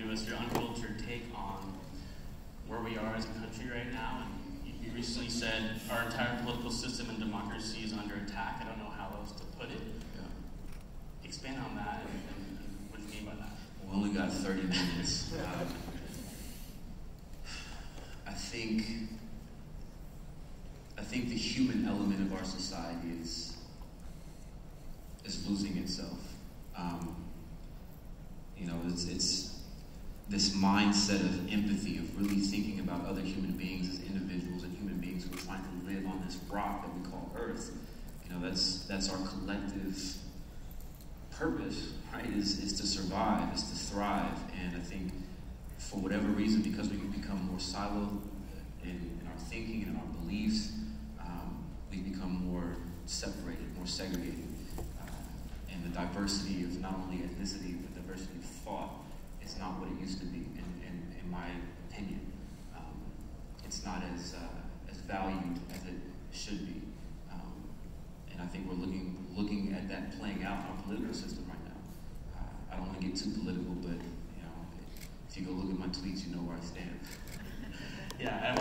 give us your unfiltered take on where we are as a country right now. And you recently said our entire political system and democracy is under attack. I don't know how else to put it. Yeah. Expand on that, and what do you mean by that? We only got 30 minutes. I think the human element of our society is losing itself. It's this mindset of empathy, of really thinking about other human beings as individuals and human beings who are trying to live on this rock that we call Earth. That's our collective purpose, right? Is to survive, is to thrive. And I think for whatever reason, because we become more siloed in our thinking and in our beliefs, we become more separated, more segregated. And the diversity of not only ethnicity, but diversity of thought is not what it used to be, in my opinion. It's not as valued as it should be. And I think we're looking at that playing out in our political system right now. I don't want to get too political, but if you go look at my tweets, you know where I stand. Yeah.